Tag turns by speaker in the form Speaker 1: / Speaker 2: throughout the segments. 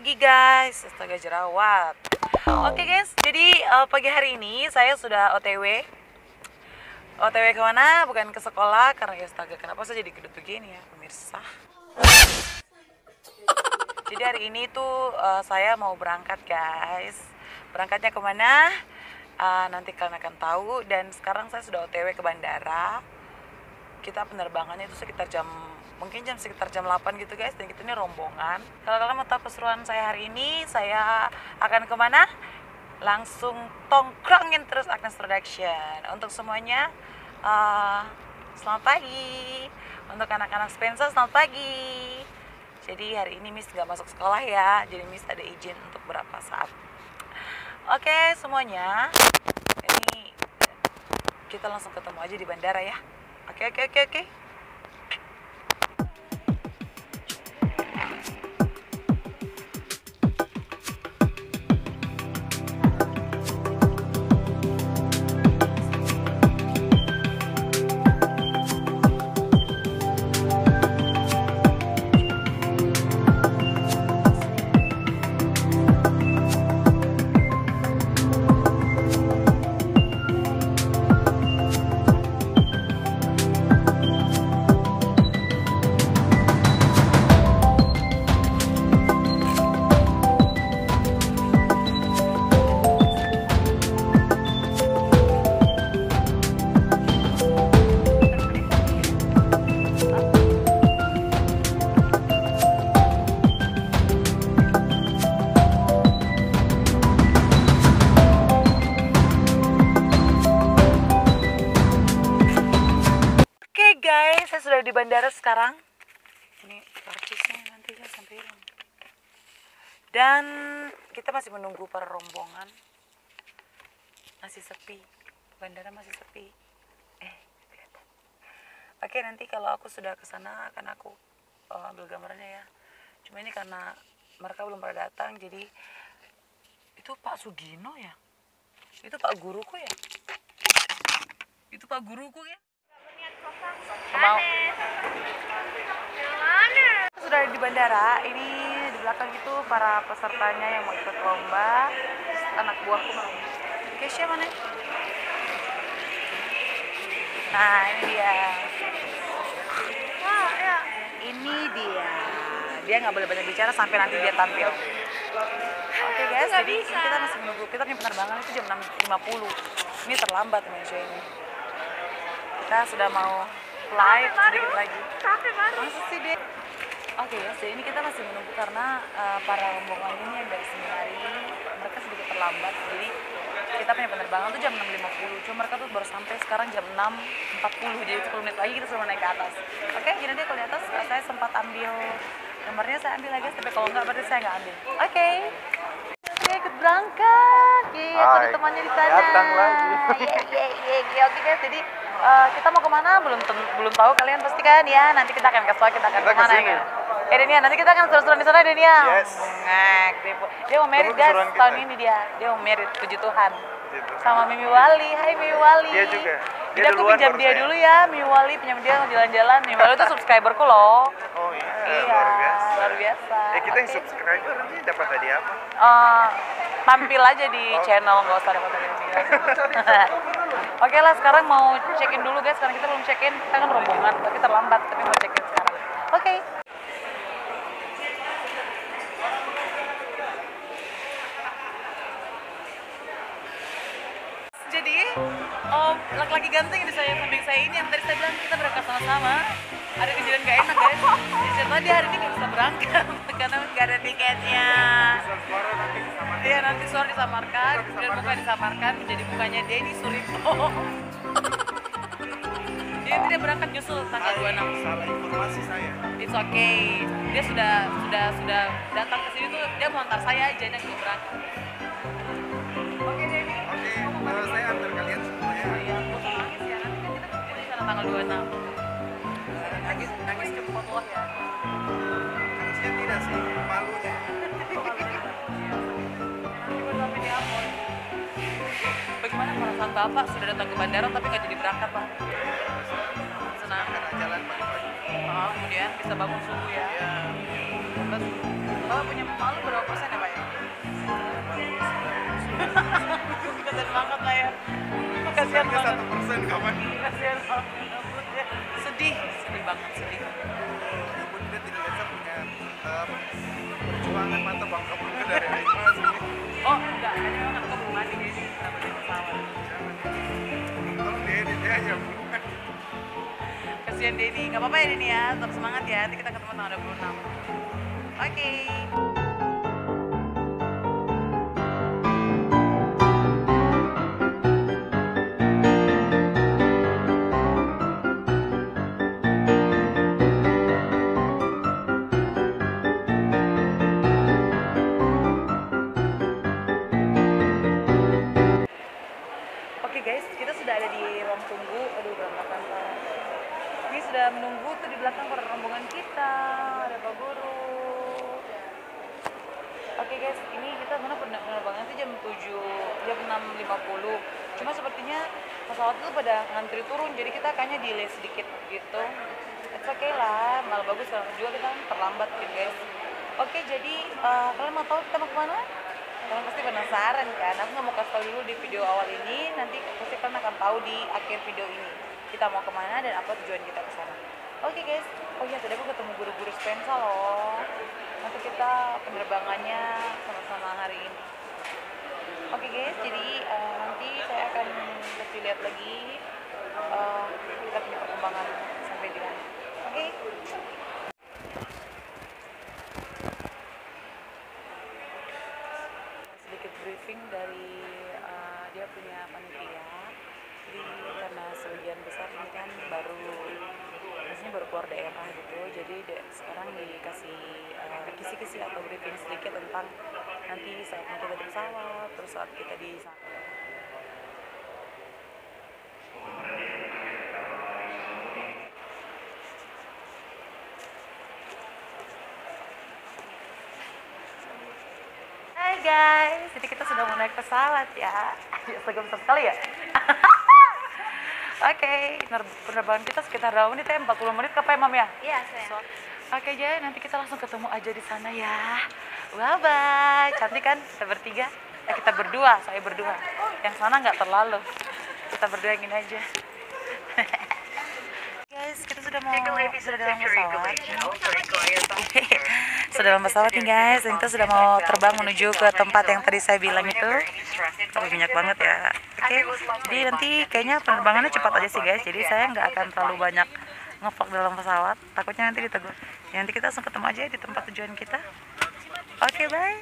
Speaker 1: pagi guys, astaga jerawat. Oke guys, jadi pagi hari ini saya sudah OTW. OTW kemana? Bukan ke sekolah, karena ya astaga kenapa saya jadi gedut begini ya pemirsa. Jadi hari ini tuh saya mau berangkat guys. Berangkatnya kemana? Nanti kalian akan tahu. Dan sekarang saya sudah OTW ke bandara. Kita penerbangannya itu sekitar sekitar jam 8 gitu guys. Dan kita ini rombongan. Kalau kalian mau tahu keseruan saya hari ini, saya akan kemana? Langsung tongkrongin terus Agnes Production. Untuk semuanya selamat pagi. Untuk anak-anak Spencer selamat pagi. Jadi hari ini Miss gak masuk sekolah ya. Jadi Miss ada izin untuk beberapa saat. Oke semuanya, ini kita langsung ketemu aja di bandara ya. Oke. Guys, saya sudah di bandara sekarang. Ini karcisnya nanti saya sampai hilang. Dan kita masih menunggu para rombongan. Masih sepi. Bandara masih sepi. Kelihatan. Oke, nanti kalau aku sudah ke sana akan aku ambil gambarnya ya. Cuma ini karena mereka belum pada datang, jadi itu Pak Sugino ya. Itu Pak guruku ya. Mau sudah di bandara. Ini di belakang itu para pesertanya yang mau ikut lomba. Anak buahku mau. Kesha mana? Nah ini dia. Ini dia. Dia nggak boleh banyak bicara sampai nanti dia tampil. Oke guys, jadi ini kita masih menunggu. Kita punya penerbangan itu jam 6.50. Ini terlambat Indonesia ini. Kita sudah mau flight sedikit lagi. Masa sih deh? Oke ya, jadi ini kita masih menunggu karena para rombongan ini yang dari seminari mereka sedikit terlambat. Jadi kita punya penerbangan tuh jam 6.50. Cuma mereka tuh baru sampai sekarang jam 6.40. Jadi 10 menit lagi kita sudah naik ke atas. Oke, jadi nanti kalau di atas saya sempat ambil gambarnya, saya ambil lagi. Tapi kalau enggak berarti saya nggak ambil. Oke, ikut berangkat. Ada temannya di sana.
Speaker 2: Datang lagi.
Speaker 1: Oke guys, jadi kita mau kemana belum tahu, kalian pasti kan ya. Nanti kita akan kasih kita akan kemana ya. Denia, nanti kita akan seru-seruan di sana Denia.
Speaker 2: Yes.
Speaker 1: Dia mau merit guys tahun ini dia mau merit, puji Tuhan. Sama Mimi Wali. Hai Mimi Wali.
Speaker 2: Dia juga.
Speaker 1: Jadi aku pinjam dia dulu ya, Mimi Wali pinjam dia jalan-jalan. Mimi Wali itu subscriberku loh.
Speaker 2: Oh iya,
Speaker 1: luar biasa.
Speaker 2: Kita yang subscriber nanti dapat hadiah apa?
Speaker 1: Tampil aja di channel, nggak usah dapat hadiah. Oke lah, sekarang mau check-in dulu guys, karena kita belum check-in. Kita kan rombongan, tapi terlambat, tapi mau check-in sekarang. Oke. Jadi, laki-laki ganteng di samping saya ini yang tadi saya bilang kita berangkat sama-sama. Ada kejadian gak enak guys. Jadi tadi hari ini nggak bisa berangkat karena nggak ada tiketnya. Iya, nanti suara disamarkan, dan muka disamarkan menjadi mukanya Denny Suripto. Dia tidak berangkat nyusul tanggal 26.
Speaker 2: Salah informasi saya.
Speaker 1: It's okay. Dia sudah datang ke sini tuh, dia mau antar saya aja, dia juga berangkat. Oke Denny.
Speaker 2: Oke, saya antar kalian semua ya.
Speaker 1: Iya, aku nangis ya, nanti kan kita di sana tanggal 26. Nangis cepet loh ya.
Speaker 2: Nangisnya tidak sih, malunya.
Speaker 1: Bagaimana perasaan Bapak sudah datang ke bandara tapi nggak jadi berangkat Pak? Senang.
Speaker 2: Karena jalan pagi-pagi.
Speaker 1: Kemudian bisa bangun subuh ya.
Speaker 2: Iya.
Speaker 1: Terus Bapak punya malu berapa persen ya Pak ya? Kasian banget lah ya. Kasian
Speaker 2: Hanya
Speaker 1: banget.
Speaker 2: 1% kawan.
Speaker 1: Kasian banget. Ya. Sedih banget, sedih.
Speaker 2: Pun dia tidak bisa punya perjuangan mata bangka bangka dari lima sini.
Speaker 1: Oh enggak, kan memang aku belum mandi jadi kita beli pesawat.
Speaker 2: Tolong dia aja bukan.
Speaker 1: Kasian Denny, nggak apa-apa ya Denny ya, tetap semangat ya. Nanti kita ketemu tanggal 26. Oke. Oke guys, kita sudah ada di ruang tunggu. Aduh, berantakan banget. Ini sudah menunggu tuh di belakang para rombongan kita. Ada Pak Guru. Oke guys, ini kita penerbangan sih jam 6.50. Cuma sepertinya pesawat itu pada ngantri turun, jadi kita kayaknya delay sedikit gitu. It's okay lah, malah bagus kalau juga kita terlambat gitu guys. Oke, jadi kalian mau tahu kita mau kemana? Kalian pasti penasaran kan? Aku nggak mau kasih tahu dulu di video awal ini, nanti pasti kalian akan tahu di akhir video ini. Kita mau kemana dan apa tujuan kita ke sana. Oke guys, oh iya tadi aku ketemu guru-guru Spensa loh. Nanti kita penerbangannya sama-sama hari ini. Oke guys, jadi nanti saya akan kasih lihat lagi kita punya perkembangan sampai di mana. Oke. Sedikit briefing dari dia punya panitia. Jadi karena sebagian besar ini kan maksudnya baru keluar daerah gitu, jadi sekarang dikasih kisi-kisi atau briefing sedikit tentang nanti saat kita di pesawat, terus saat kita di sana. Hai guys, jadi kita sudah mau naik pesawat ya. Segem sekali ya. Oke, penerbangan kita sekitar berapa menit ya? 40 menit apa ya Mam ya?
Speaker 3: Iya, saya.
Speaker 1: Oke, jadi nanti kita langsung ketemu aja di sana ya. Bye-bye. Cantik kan? Kita bertiga. Kita berdua, saya berdua. Yang sana nggak terlalu. Kita berdua yang ini aja. Guys, kita sudah dalam pesawat. Sudah dalam pesawat nih guys. Dan kita sudah mau terbang menuju ke tempat yang tadi saya bilang itu. Tapi banyak banget ya. Oke, jadi nanti kayaknya penerbangannya cepat aja sih guys. Jadi saya nggak akan terlalu banyak ngevlog dalam pesawat. Takutnya nanti ditegur. Ya, nanti kita langsung ketemu aja di tempat tujuan kita. Oke, bye.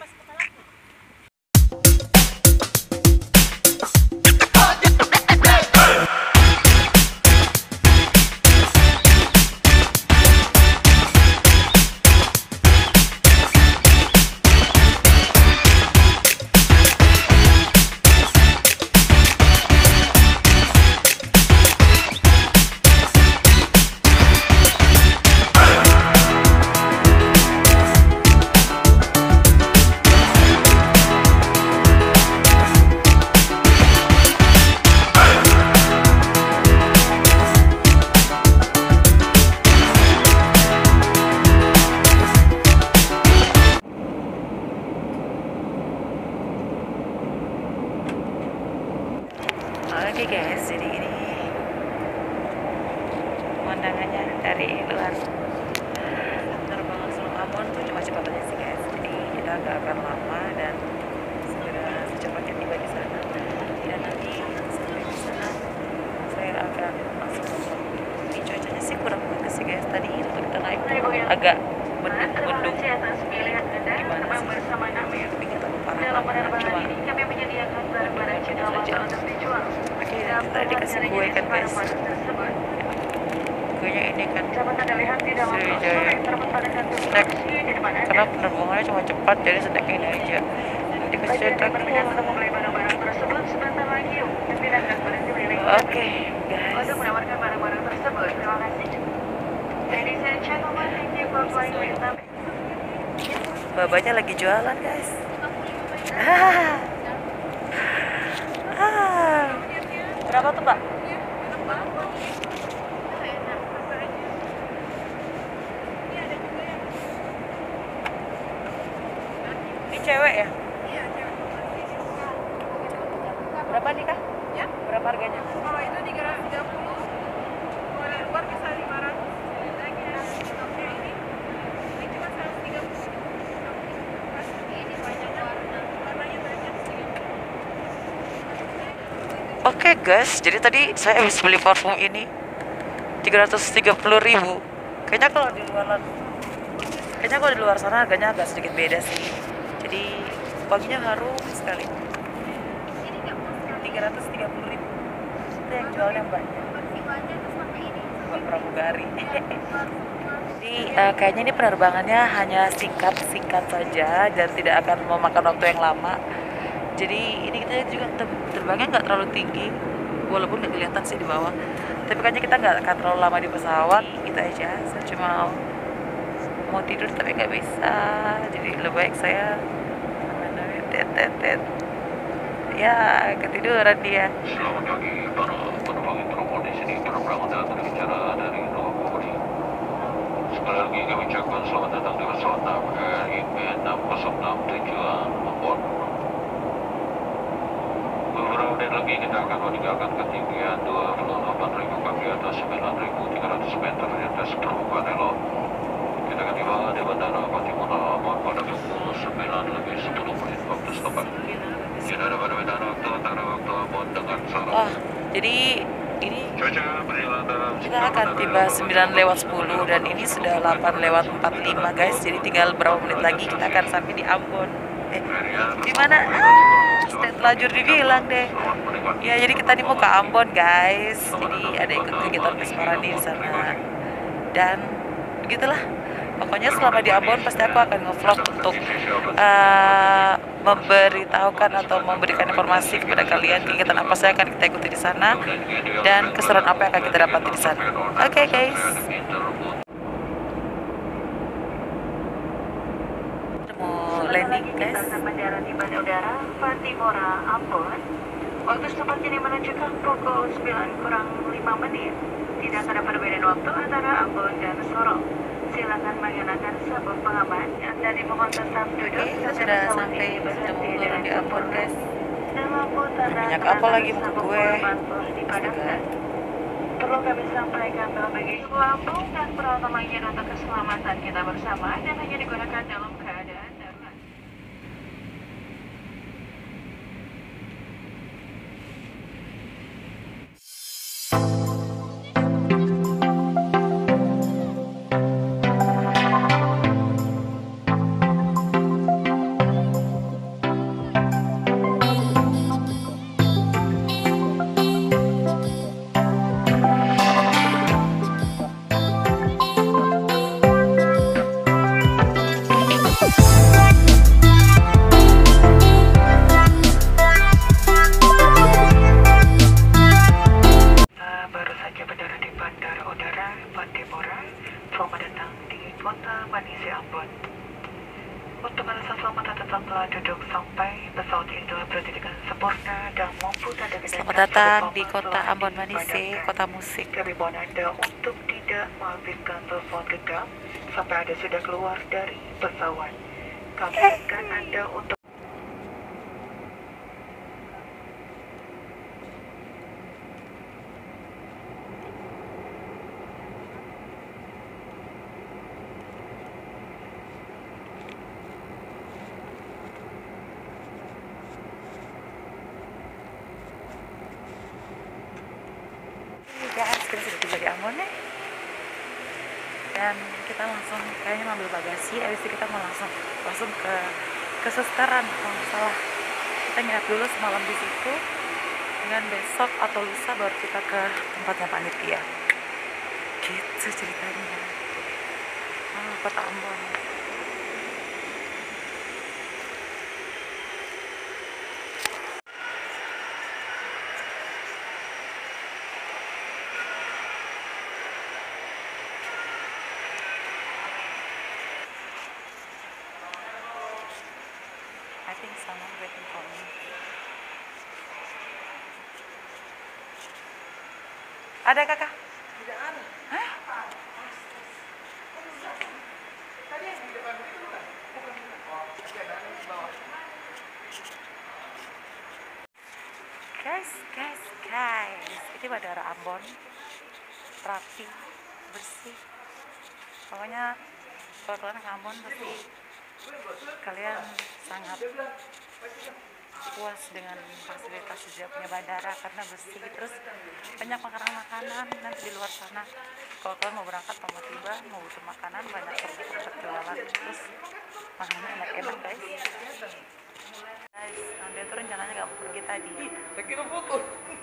Speaker 1: Oke guys, jadi ini pemandangannya dari luar. Penerbangan Suluk Ambon tuh cuma cepat aja sih guys. Jadi kita nggak akan lama dan segera secepatnya tiba di sana. Dan nanti sampai di sana saya akan langsung ngomong. Ini cuacanya sih kurang bagus sih guys. Tadi itu kita naik agak mendung-mendung. Gimana sih? Tapi nggak terlalu parah. Cuma
Speaker 3: Kami menyediakan barang-barang cendol
Speaker 1: saja.
Speaker 3: untuk dijual.
Speaker 1: Oke, kita dikasih kue kan guys. Kuenya ini kan Sriwijaya snack. Karena penerbangannya cuma cepat, jadi snack ini aja. Dikasih cetak. Oke, guys.
Speaker 3: Untuk menawarkan barang-barang tersebut, terima kasih. Ladies and gentlemen, thank you for flying with them.
Speaker 1: Babanya lagi jualan guys. Berapa tuh Pak? cewek ya?
Speaker 4: Iya, cewek.
Speaker 1: Berapa nih kak?
Speaker 4: Ya?
Speaker 1: Berapa harganya?
Speaker 4: Kalau itu 330, kalau dari luar bisa 500. Lagi ya. Tapi ini cuma 130. Ini banyak warnanya banyak sih.
Speaker 1: Oke guys, jadi tadi saya habis beli parfum ini 330.000. Kayaknya kalau di luar sana harganya agak sedikit beda sih. Jadi wanginya harum sekali. 330.000. Itu yang jualnya banyak. Buat pramugari. Jadi kayaknya ini penerbangannya hanya singkat saja dan tidak akan memakan waktu yang lama. Jadi ini kita juga terbangnya nggak terlalu tinggi, walaupun nggak kelihatan sih di bawah. Tapi kayaknya kita nggak akan terlalu lama di pesawat. Itu aja. Saya cuma mau tidur tapi nggak bisa. Jadi lebih baik saya ya ketiduran dia.
Speaker 5: Selamat pagi para penumpang Intropol di sini penerbangan dalam berbicara dari Nogori. Sekali lagi kami ucapkan selamat datang di pesawat RIP 606 tujuan Ambon. Beberapa menit lagi kita akan meninggalkan ketinggian 28.000 kaki atas 9.300 meter di atas permukaan laut. Kita akan tiba di Bandara Patimura Ambon pada pukul 9:10 waktu setempat. Tidak ada perbedaan waktu antara waktu Ambon dengan Sorong.
Speaker 1: Oh, jadi ini
Speaker 5: Cuaca berjalan dalam
Speaker 1: kita akan tiba 9:10 dan ini sudah 8:45 guys. Jadi tinggal berapa menit lagi kita akan sampai di Ambon. Di mana? Sudah terlanjur dibilang deh. Ya, jadi kita nih mau ke Ambon guys. Jadi ada ikut kegiatan Pesparani di sana. Dan begitulah. Pokoknya selama di Ambon pasti aku akan nge-vlog untuk memberitahukan atau memberikan informasi kepada kalian kegiatan apa saja akan kita ikuti di sana dan keseruan apa yang akan kita dapati di sana. Oke guys. Kita mau landing guys.
Speaker 3: Bandara di Bandara Patimura, Ambon. Waktu tempat ini menunjukkan pukul 9:05. Tidak ada perbedaan waktu antara Ambon dan Sorong. Silakan menggunakan sabuk pengaman. Anda dimohon tetap duduk.
Speaker 1: Oke, kita sudah sampai, sudah mau turun di Ambon guys. Banyak apa lagi buku gue? Astaga.
Speaker 3: Perlu kami sampaikan bahwa bagi lambung dan peralatan lainnya untuk keselamatan kita bersama dan hanya digunakan dalam keadaan darurat. Baru saja berdarah di Bandara Udara Patimura. Selamat datang di Kota Manisi, Ambon. Untuk alasan selamat tetaplah duduk sampai pesawat ini telah berhenti dengan sempurna dan mampu tanda
Speaker 1: Selamat datang di Kota Ambon Manise, kota musik.
Speaker 3: Kami mohon Anda untuk tidak mengaktifkan telepon genggam sampai Anda sudah keluar dari pesawat. Kami ingatkan Anda untuk
Speaker 1: Guys, kita sudah tiba di Ambon ya. Dan kita langsung kayaknya ngambil bagasi, habis itu kita mau langsung ke Susteran kalau nggak salah. Kita nginap dulu semalam di situ. Dan besok atau lusa baru kita ke tempatnya panitia. Gitu ceritanya. Kota Ambon. I think someone waiting for me. Ada kakak?
Speaker 2: Tidak ada.
Speaker 1: Hah?
Speaker 2: Tadi yang di depan itu bukan? Bukan. Oh, tapi ada di bawah.
Speaker 1: Guys, ini Bandara Ambon, rapi, bersih. Pokoknya kalau kalian ke Ambon pasti kalian sangat puas dengan fasilitas di punya bandara karena bersih, terus banyak makanan-makanan. Nanti di luar sana kalau kalian mau berangkat atau mau tiba mau butuh makanan, banyak tempat jualan, terus makanannya enak-enak guys. Nanti itu rencananya nggak mau pergi tadi.
Speaker 2: Saya kira foto.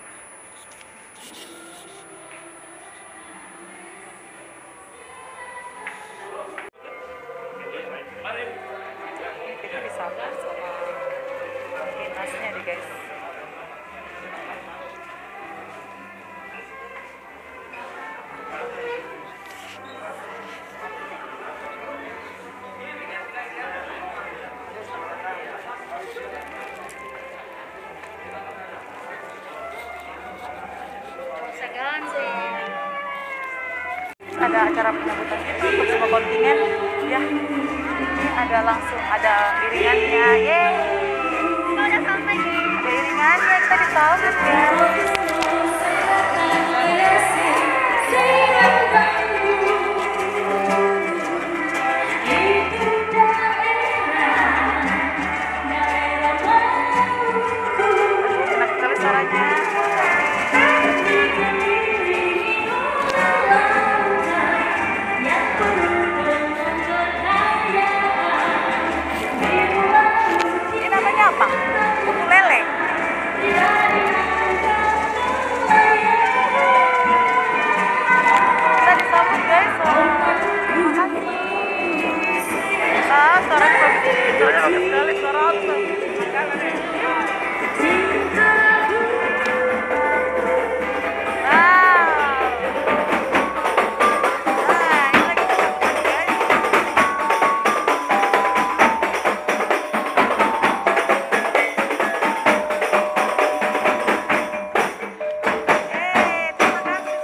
Speaker 1: Kita disambut sama dinasnya nih guys. Ada acara penyambutan itu untuk semua kontingen ya. Ini ada langsung ada iringannya,
Speaker 4: Udah sampai nih.
Speaker 1: ada iringannya, kita disambut ya. Enak sekali suaranya. Ini namanya apa? Ukulele. Kita disambut guys. Terima kasih. Suaranya bagus. Suaranya bagus sekali. Suara apa? Ini lagi kita guys. Terima kasih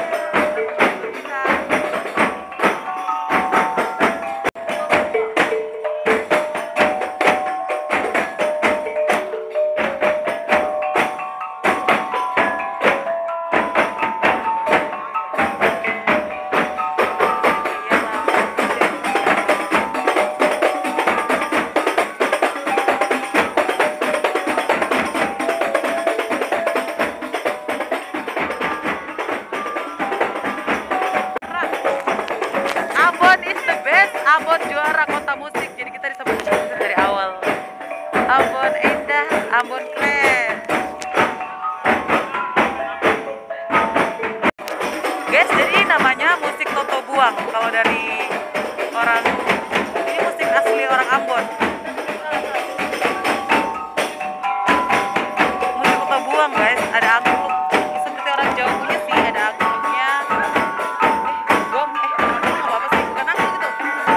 Speaker 1: semuanya. Ambon is the best. Ambon juara kota musik. Jadi kita disambut dari awal. Ambon indah, Ambon keren. Guys, jadi namanya musik Toto Buang. Kalau dari orang ini musik asli orang Ambon. Musik Toto Buang guys, ada angklung. Seperti orang Jawa punya sih, ada angklungnya. Gong, apa sih? Bukan angklung itu.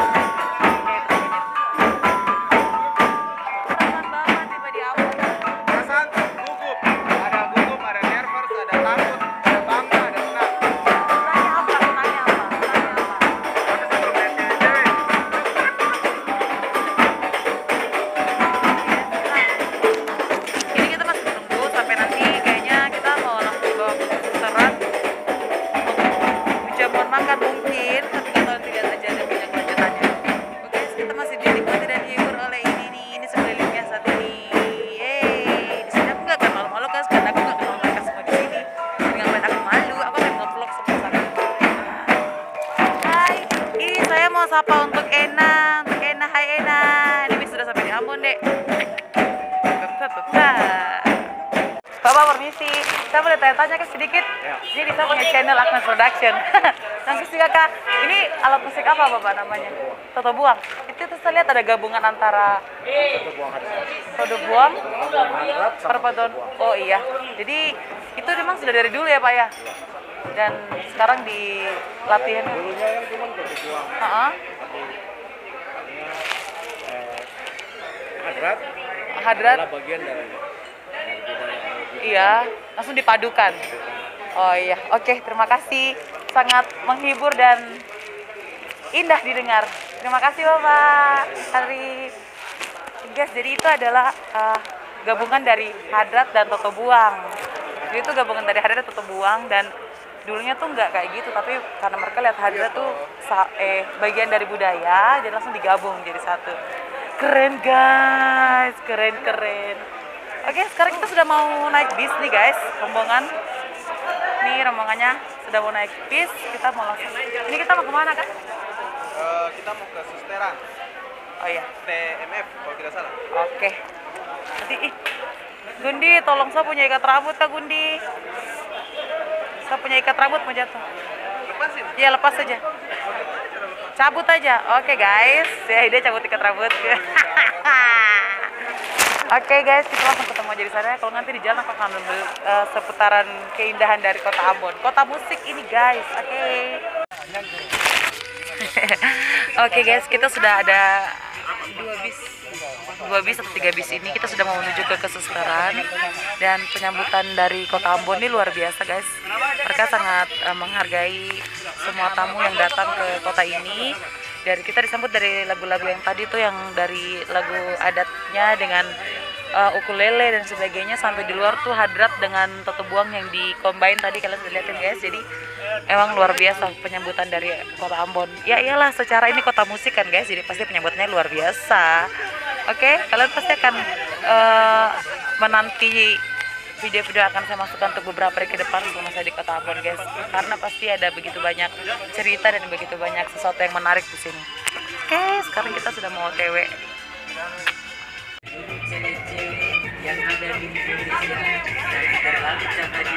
Speaker 1: Teman-teman tiba di Ambon.
Speaker 2: Perasaan gugup. Ada gugup, ada nervous, ada takut, ada bangga, ada senang.
Speaker 1: Nanya apa? Nanya apa?
Speaker 2: Tapi sebelum lihat cewek-cewek,
Speaker 1: Ini kita masih menunggu sampai nanti kayaknya kita mau langsung bawa ke restoran untuk jamuan makan mungkin, tapi kita nanti lihat aja ada banyak kelanjutannya. Oke, kita masih dinikmati dan dihibur oleh ini sekelilingnya saat ini. Di sini aku nggak akan malu-malu guys, karena aku nggak kenal mereka semua di sini. Jadi ngapain aku malu? Aku akan nge-vlog semua sana. Hai, ini saya mau sapa untuk Ena. Hai Ena. Ini sudah sampai di Ambon dek. Bapak permisi, saya boleh tanya-tanya ke sedikit? Jadi saya punya channel Agnes Production. Yang ketiga kak, ini alat musik apa Bapak namanya? Toto Buang. Itu tuh saya lihat ada gabungan antara Toto Buang, perpaduan. Oh iya, jadi itu memang sudah dari dulu ya Pak ya? Dan sekarang di latihan.
Speaker 2: dulunya yang cuma berjuang. Hadrat
Speaker 1: Hadrat,
Speaker 2: adalah bagian dari budaya.
Speaker 1: iya, langsung dipadukan. Oh iya, oke, terima kasih. Sangat menghibur dan indah didengar. Terima kasih Bapak. Hari guys, jadi itu adalah gabungan dari Hadrat dan Toto Buang. Jadi itu gabungan dari Hadrat dan Toto Buang, dan dulunya tuh nggak kayak gitu, tapi karena mereka lihat Hadrat tuh bagian dari budaya, jadi langsung digabung jadi satu. Keren guys, keren. Oke, sekarang kita sudah mau naik bis nih guys, rombongan. Nih rombongannya sudah mau naik bis, kita mau langsung. Ini kita mau kemana kan?
Speaker 2: Kita mau ke Susteran,
Speaker 1: Oh iya,
Speaker 2: TMF kalau tidak salah.
Speaker 1: oke. Nanti, Gundi, tolong saya punya ikat rambut Kak Gundi. Saya punya ikat rambut mau jatuh.
Speaker 2: Lepasin.
Speaker 1: Iya, lepas saja. Cabut aja. Oke guys, ya dia cabut ikat rambut. Oke guys, kita langsung ketemu aja di sana. Kalau nanti di jalan aku akan ambil seputaran keindahan dari kota Ambon. Kota musik ini guys. Oke. Oke guys, kita sudah ada dua bis atau 3 bis ini. Kita sudah mau menuju ke Kesusteran, dan penyambutan dari kota Ambon ini luar biasa guys. Mereka sangat menghargai semua tamu yang datang ke kota ini. Dari kita disambut dari lagu-lagu yang tadi tuh, yang dari lagu adatnya dengan ukulele dan sebagainya, sampai di luar tuh Hadrat dengan Toto Buang yang di-combine tadi kalian sudah lihatin guys. Jadi emang luar biasa penyambutan dari kota Ambon. Ya iyalah, secara ini kota musik kan guys, jadi pasti penyambutannya luar biasa. Oke, kalian pasti akan menanti video-video akan saya masukkan untuk beberapa hari ke depan selama saya di kota Ambon guys, karena pasti ada begitu banyak cerita dan begitu banyak sesuatu yang menarik di sini. Oke, sekarang kita sudah mau OTW. Yang ada di Indonesia dari berbagai cara.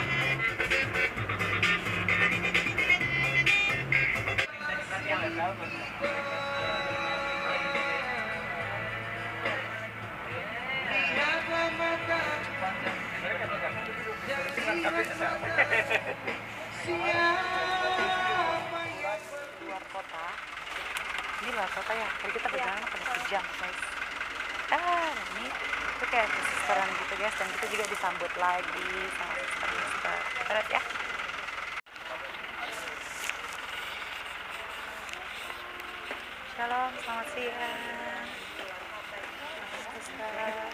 Speaker 1: Luar kota. Ini luar kota ya. Tadi kita berjalan pada sejam guys. Ini itu kayak Kesusteran gitu guys, dan kita juga disambut lagi sama suster-suster. Kita lihat ya. Shalom, selamat siang. Suster.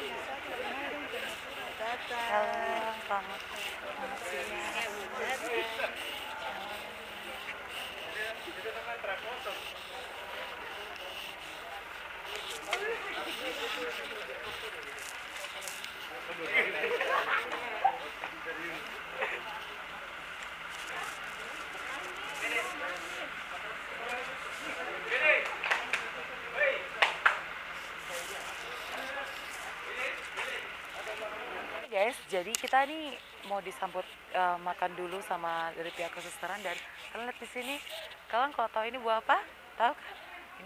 Speaker 1: Shalom, selamat siang. Guys, jadi kita nih mau disambut makan dulu sama dari pihak Kesusteran, dan kalian lihat di sini, kalian kalau tahu ini buah apa? Tahu kan?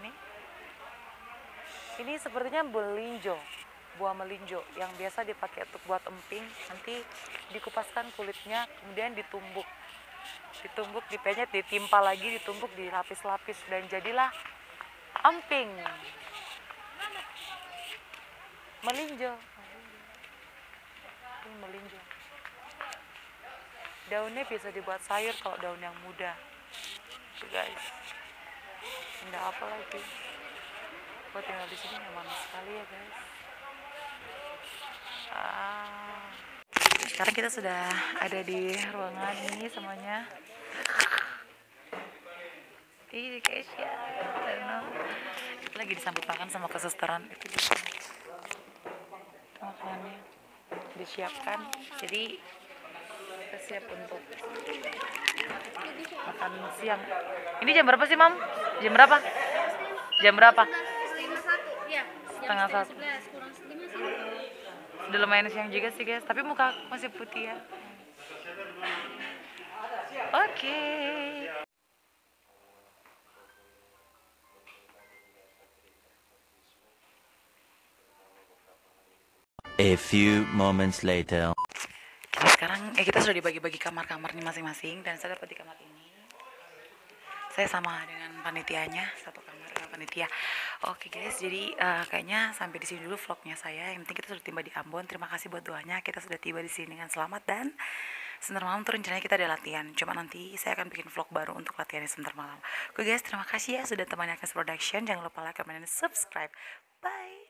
Speaker 1: Ini sepertinya melinjo, buah melinjo yang biasa dipakai untuk buat emping. Nanti dikupaskan kulitnya, kemudian ditumbuk, dipenyet, ditimpa lagi, ditumbuk, dilapis-lapis, dan jadilah emping melinjo. Melinjo. Daunnya bisa dibuat sayur kalau daun yang muda. Tuh guys. Indah apa lagi? Buat tinggal di sini nyaman sekali ya guys. Sekarang kita sudah ada di ruangan ini semuanya. Ini guys ya. Kita lagi disambut makan sama Kesusteran. Itu makanannya disiapkan, jadi kita siap untuk makan siang. Ini jam berapa sih, Mam? Jam berapa? Setengah satu. Udah lumayan siang juga sih guys, tapi muka masih putih ya. Oke.
Speaker 6: A few moments later.
Speaker 1: Jadi sekarang kita sudah dibagi-bagi kamar-kamar nih masing-masing, dan saya dapat di kamar ini. Saya sama dengan panitianya, satu kamar dengan panitia. Oke guys, jadi kayaknya sampai di sini dulu vlognya saya. Yang penting kita sudah tiba di Ambon. Terima kasih buat doanya. Kita sudah tiba di sini dengan selamat, dan sebentar malam tuh rencananya kita ada latihan. Cuma nanti saya akan bikin vlog baru untuk latihannya sebentar malam. Oke guys, terima kasih ya sudah temani Agnes Production. Jangan lupa like, comment, dan subscribe. Bye.